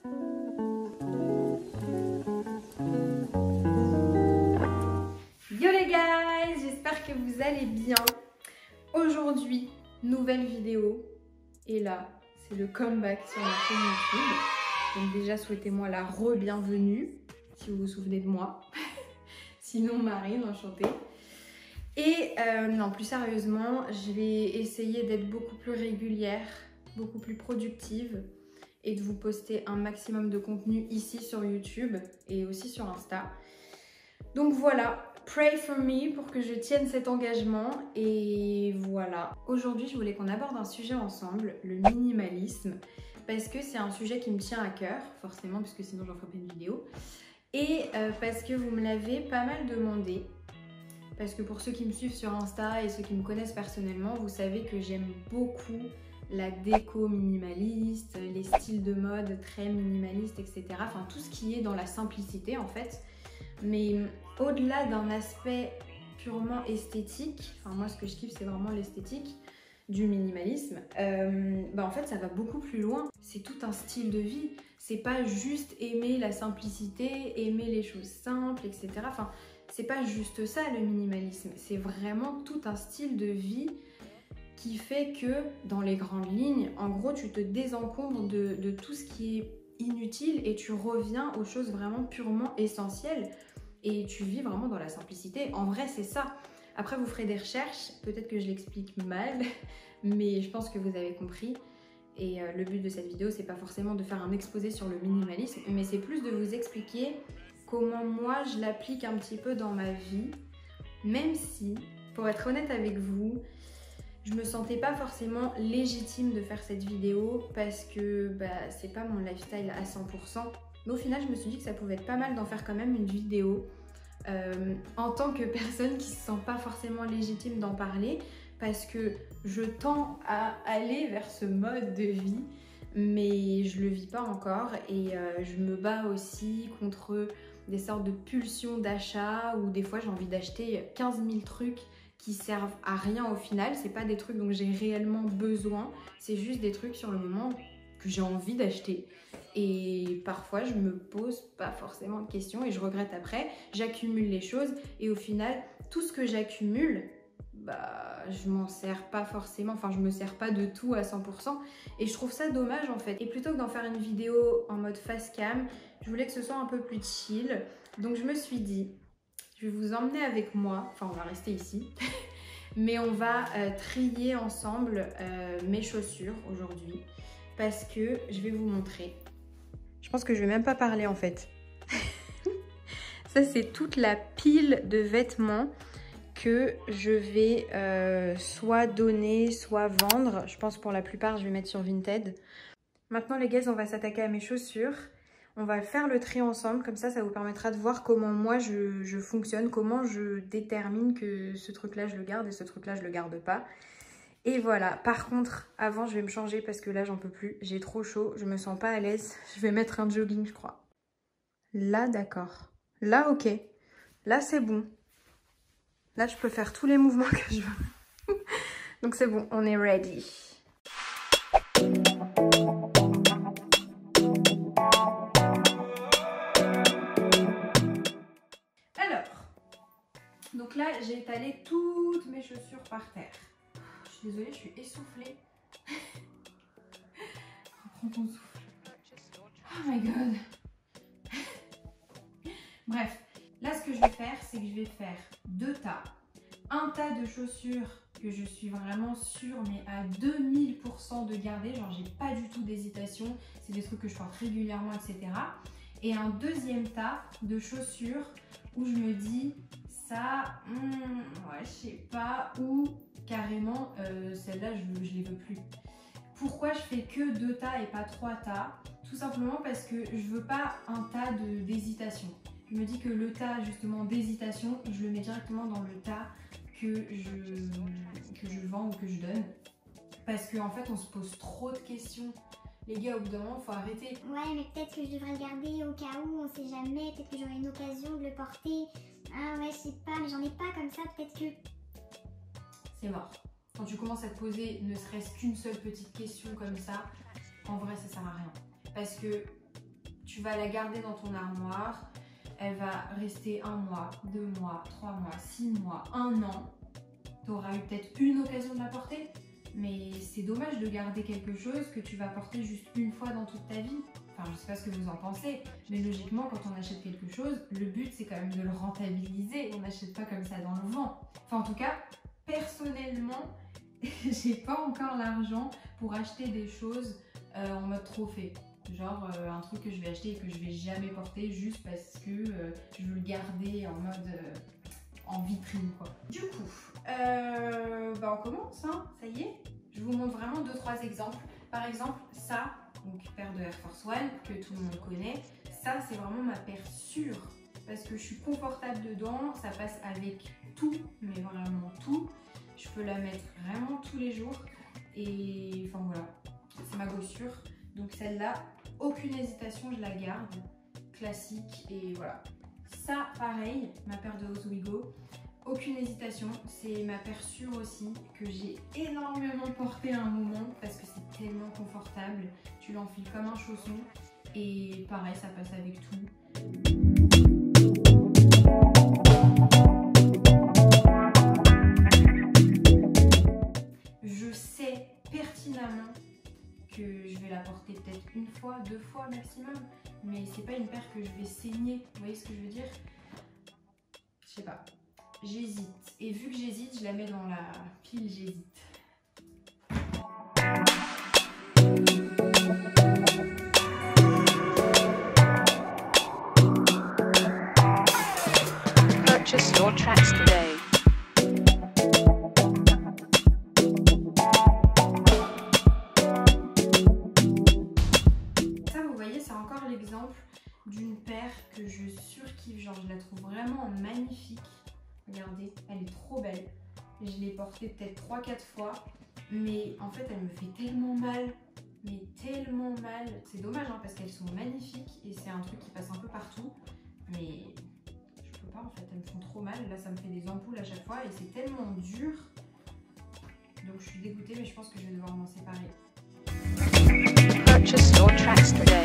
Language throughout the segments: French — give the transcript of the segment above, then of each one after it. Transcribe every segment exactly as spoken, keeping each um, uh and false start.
Yo les guys, j'espère que vous allez bien. Aujourd'hui, nouvelle vidéo. Et là, c'est le comeback sur ma chaîne YouTube. Donc déjà, souhaitez-moi la re-bienvenue, si vous vous souvenez de moi. Sinon, Marine, enchantée. Et euh, non, plus sérieusement, je vais essayer d'être beaucoup plus régulière, beaucoup plus productive et de vous poster un maximum de contenu ici sur YouTube et aussi sur Insta. Donc voilà. Pray for me pour que je tienne cet engagement et voilà. Aujourd'hui, je voulais qu'on aborde un sujet ensemble, le minimalisme, parce que c'est un sujet qui me tient à cœur, forcément, puisque sinon j'en ferai pas une vidéo, et euh, parce que vous me l'avez pas mal demandé, parce que pour ceux qui me suivent sur Insta et ceux qui me connaissent personnellement, vous savez que j'aime beaucoup la déco minimaliste, les styles de mode très minimalistes, et cetera. Enfin, tout ce qui est dans la simplicité en fait. Mais au-delà d'un aspect purement esthétique, enfin moi ce que je kiffe c'est vraiment l'esthétique du minimalisme, euh, bah en fait ça va beaucoup plus loin. C'est tout un style de vie. C'est pas juste aimer la simplicité, aimer les choses simples, et cetera. Enfin, c'est pas juste ça le minimalisme. C'est vraiment tout un style de vie qui fait que dans les grandes lignes, en gros tu te désencombres de, de tout ce qui est inutile et tu reviens aux choses vraiment purement essentielles. Et tu vis vraiment dans la simplicité. En vrai, c'est ça. Après, vous ferez des recherches. Peut-être que je l'explique mal, mais je pense que vous avez compris. Et euh, le but de cette vidéo, c'est pas forcément de faire un exposé sur le minimalisme, mais c'est plus de vous expliquer comment moi, je l'applique un petit peu dans ma vie. Même si, pour être honnête avec vous, je me sentais pas forcément légitime de faire cette vidéo parce que bah, c'est pas mon lifestyle à cent pour cent. Mais au final, je me suis dit que ça pouvait être pas mal d'en faire quand même une vidéo euh, en tant que personne qui se sent pas forcément légitime d'en parler parce que je tends à aller vers ce mode de vie mais je le vis pas encore et euh, je me bats aussi contre des sortes de pulsions d'achat où des fois j'ai envie d'acheter quinze mille trucs qui servent à rien au final. C'est pas des trucs dont j'ai réellement besoin, c'est juste des trucs sur le moment que j'ai envie d'acheter. Et parfois, je me pose pas forcément de questions et je regrette après. J'accumule les choses et au final, tout ce que j'accumule, bah, je m'en sers pas forcément. Enfin, je me sers pas de tout à cent pour cent. Et je trouve ça dommage en fait. Et plutôt que d'en faire une vidéo en mode face cam, je voulais que ce soit un peu plus chill. Donc, je me suis dit, je vais vous emmener avec moi. Enfin, on va rester ici. Mais on va euh, trier ensemble euh, mes chaussures aujourd'hui. Parce que je vais vous montrer. Je pense que je vais même pas parler en fait. Ça c'est toute la pile de vêtements que je vais euh, soit donner, soit vendre. Je pense pour la plupart je vais mettre sur Vinted. Maintenant les gars, on va s'attaquer à mes chaussures. On va faire le tri ensemble, comme ça ça vous permettra de voir comment moi je, je fonctionne, comment je détermine que ce truc là je le garde et ce truc là je le garde pas. Et voilà, par contre, avant je vais me changer parce que là j'en peux plus, j'ai trop chaud, je me sens pas à l'aise. Je vais mettre un jogging je crois. Là d'accord, là ok, là c'est bon. Là je peux faire tous les mouvements que je veux. Donc c'est bon, on est ready. Alors, donc là j'ai étalé toutes mes chaussures par terre. Je suis désolée, je suis essoufflée. Reprends ton souffle. Oh my god. Bref, là ce que je vais faire, c'est que je vais faire deux tas. Un tas de chaussures que je suis vraiment sûre, mais à deux mille pour cent de garder. Genre, j'ai pas du tout d'hésitation. C'est des trucs que je porte régulièrement, et cetera. Et un deuxième tas de chaussures où je me dis, ça, hmm, ouais, je sais pas, ou carrément, euh, celle-là, je, je les veux plus. Pourquoi je fais que deux tas et pas trois tas? Tout simplement parce que je veux pas un tas d'hésitation. Je me dis que le tas justement d'hésitation, je le mets directement dans le tas que je, que je vends ou que je donne. Parce qu'en en fait, on se pose trop de questions. Les gars, au bout d'un moment, faut arrêter. Ouais, mais peut-être que je devrais le garder au cas où, on sait jamais. Peut-être que j'aurai une occasion de le porter. Ah ouais, je sais pas, mais j'en ai pas comme ça, peut-être que... C'est mort. Quand tu commences à te poser ne serait-ce qu'une seule petite question comme ça, en vrai, ça sert à rien. Parce que tu vas la garder dans ton armoire, elle va rester un mois, deux mois, trois mois, six mois, un an. Tu auras eu peut-être une occasion de la porter, mais c'est dommage de garder quelque chose que tu vas porter juste une fois dans toute ta vie. Enfin, je sais pas ce que vous en pensez, mais logiquement, quand on achète quelque chose, le but c'est quand même de le rentabiliser. On n'achète pas comme ça dans le vent. Enfin, en tout cas, personnellement, j'ai pas encore l'argent pour acheter des choses euh, en mode trophée. Genre euh, un truc que je vais acheter et que je vais jamais porter juste parce que euh, je veux le garder en mode euh, en vitrine quoi. Du coup, euh, bah on commence, hein, ça y est. Je vous montre vraiment deux trois exemples. Par exemple, ça, donc paire de Air Force One que tout le monde connaît. Ça, c'est vraiment ma paire sûre parce que je suis confortable dedans. Ça passe avec tout, mais vraiment tout. Je peux la mettre vraiment tous les jours et enfin voilà, c'est ma go sûre. Donc celle-là, aucune hésitation, je la garde, classique et voilà. Ça, pareil, ma paire de Ozweego, aucune hésitation, c'est ma paire sûre aussi que j'ai énormément portée à un moment parce que c'est tellement confortable. Tu l'enfiles comme un chausson et pareil, ça passe avec tout. Je sais pertinemment que je vais la porter peut-être une fois, deux fois maximum, mais c'est pas une paire que je vais saigner, vous voyez ce que je veux dire? Je sais pas, j'hésite, et vu que j'hésite, je la mets dans la pile j'hésite. Purchase your tracks today. L'exemple d'une paire que je surkiffe, genre je la trouve vraiment magnifique. Regardez, elle est trop belle. Je l'ai portée peut-être trois quatre fois, mais en fait elle me fait tellement mal, mais tellement mal. C'est dommage hein, parce qu'elles sont magnifiques et c'est un truc qui passe un peu partout, mais je peux pas en fait, elles me font trop mal. Là ça me fait des ampoules à chaque fois et c'est tellement dur. Donc je suis dégoûtée, mais je pense que je vais devoir m'en séparer. Purchase your tracks today.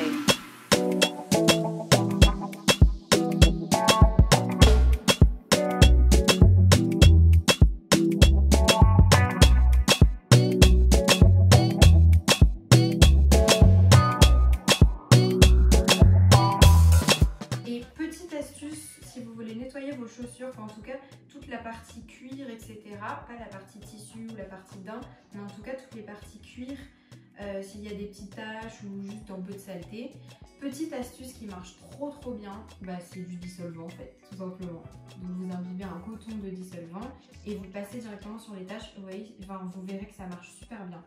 Et petite astuce, si vous voulez nettoyer vos chaussures, enfin en tout cas toute la partie cuir, et cetera. Pas la partie tissu ou la partie daim, mais en tout cas toutes les parties cuir. Euh, s'il y a des petites taches ou juste un peu de saleté. Petite astuce qui marche trop trop bien, bah, c'est du dissolvant en fait, tout simplement. Donc vous imbibez un coton de dissolvant et vous passez directement sur les taches, vous voyez, enfin, vous verrez que ça marche super bien.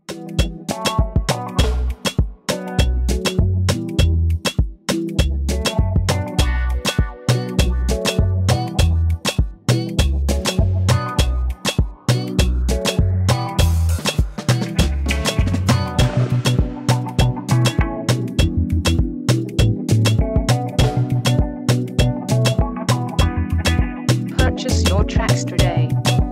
Purchase your tracks today.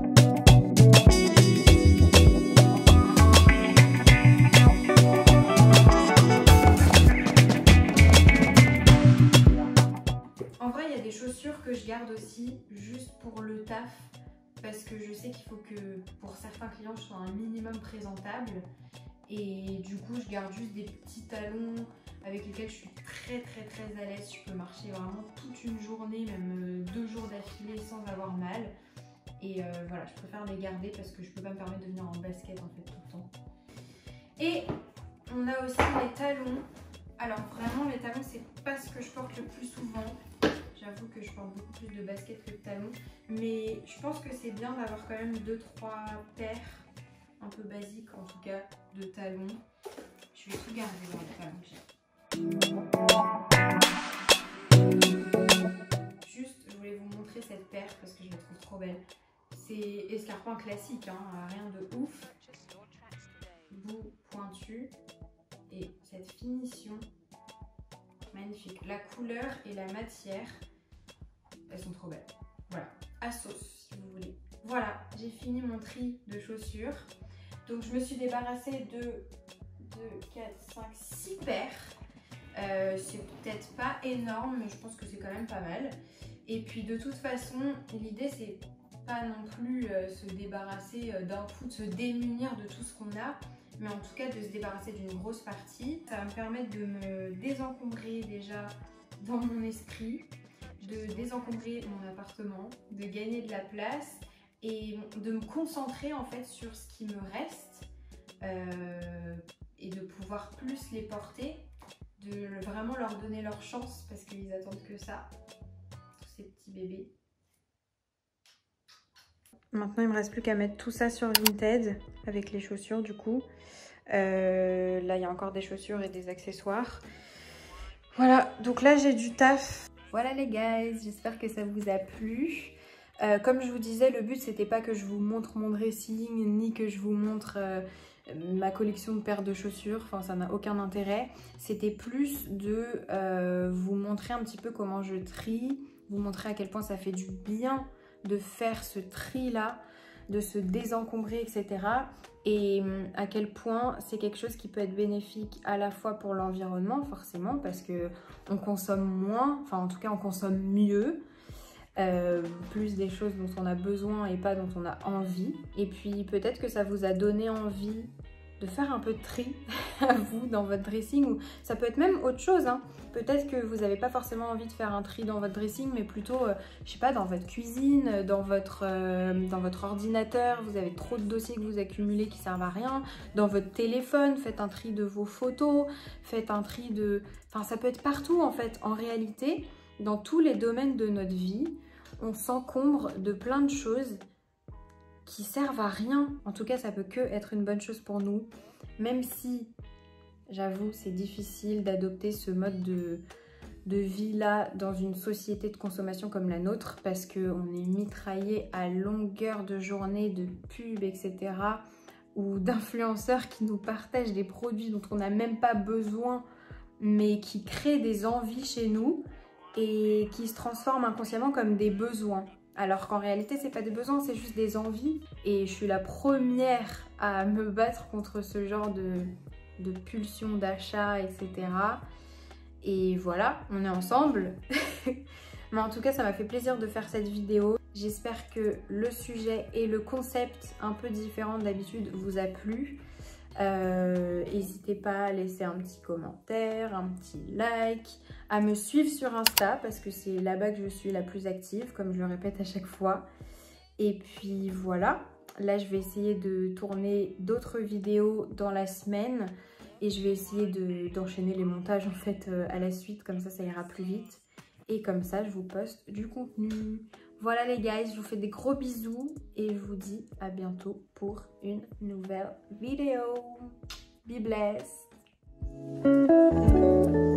En vrai, il y a des chaussures que je garde aussi juste pour le taf parce que je sais qu'il faut que pour certains clients je sois un minimum présentable et du coup je garde juste des petits talons avec lesquels je suis très très très à l'aise. Je peux marcher vraiment toute une journée, même deux jours d'affilée sans avoir mal. Et euh, voilà, je préfère les garder parce que je peux pas me permettre de venir en basket en fait tout le temps. Et on a aussi les talons. Alors vraiment les talons c'est pas ce que je porte le plus souvent. J'avoue que je porte beaucoup plus de baskets que de talons. Mais je pense que c'est bien d'avoir quand même deux trois paires un peu basiques en tout cas de talons. Je vais tout garder dans les talons que j'ai. Juste, je voulais vous montrer cette paire parce que je la trouve trop belle. C'est escarpin classique, hein, rien de ouf. Bout pointu et cette finition magnifique. La couleur et la matière, elles sont trop belles. Voilà, à sauce si vous voulez. Voilà, j'ai fini mon tri de chaussures. Donc je me suis débarrassée de deux, quatre, cinq, six paires. Euh, euh, c'est peut-être pas énorme, mais je pense que c'est quand même pas mal. Et puis de toute façon, l'idée c'est pas non plus euh, se débarrasser euh, d'un coup, de se démunir de tout ce qu'on a, mais en tout cas de se débarrasser d'une grosse partie. Ça va me permettre de me désencombrer déjà dans mon esprit, de désencombrer mon appartement, de gagner de la place et de me concentrer en fait sur ce qui me reste euh, et de pouvoir plus les porter, de vraiment leur donner leur chance parce qu'ils attendent que ça, tous ces petits bébés. Maintenant il me reste plus qu'à mettre tout ça sur Vinted avec les chaussures du coup. Euh, là il y a encore des chaussures et des accessoires. Voilà, donc là j'ai du taf. Voilà les guys, j'espère que ça vous a plu. Euh, comme je vous disais, le but c'était pas que je vous montre mon dressing ni que je vous montre euh, ma collection de paires de chaussures, enfin ça n'a aucun intérêt. C'était plus de euh, vous montrer un petit peu comment je trie, vous montrer à quel point ça fait du bien de faire ce tri là, de se désencombrer, et cetera. Et à quel point c'est quelque chose qui peut être bénéfique à la fois pour l'environnement forcément parce que on consomme moins, enfin en tout cas on consomme mieux, euh, plus des choses dont on a besoin et pas dont on a envie. Et puis peut-être que ça vous a donné envie de faire un peu de tri à vous dans votre dressing, ou ça peut être même autre chose, hein. Peut-être que vous n'avez pas forcément envie de faire un tri dans votre dressing, mais plutôt, euh, je sais pas, dans votre cuisine, dans votre, euh, dans votre ordinateur, vous avez trop de dossiers que vous accumulez qui servent à rien, dans votre téléphone, faites un tri de vos photos, faites un tri de... Enfin, ça peut être partout en fait. En réalité, dans tous les domaines de notre vie, on s'encombre de plein de choses qui servent à rien. En tout cas, ça peut que être une bonne chose pour nous, même si, j'avoue, c'est difficile d'adopter ce mode de, de vie-là dans une société de consommation comme la nôtre, parce qu'on est mitraillé à longueur de journée de pubs, et cetera, ou d'influenceurs qui nous partagent des produits dont on n'a même pas besoin, mais qui créent des envies chez nous et qui se transforment inconsciemment comme des besoins. Alors qu'en réalité, c'est pas des besoins, c'est juste des envies. Et je suis la première à me battre contre ce genre de, de pulsion d'achat, et cetera. Et voilà, on est ensemble. Mais en tout cas, ça m'a fait plaisir de faire cette vidéo. J'espère que le sujet et le concept un peu différent d'habitude vous a plu. Euh, n'hésitez pas à laisser un petit commentaire, un petit like, à me suivre sur Insta parce que c'est là-bas que je suis la plus active, comme je le répète à chaque fois. Et puis voilà, là je vais essayer de tourner d'autres vidéos dans la semaine et je vais essayer de, d'enchaîner les montages en fait euh, à la suite, comme ça ça ira plus vite et comme ça je vous poste du contenu. Voilà les guys, je vous fais des gros bisous et je vous dis à bientôt pour une nouvelle vidéo. Be blessed.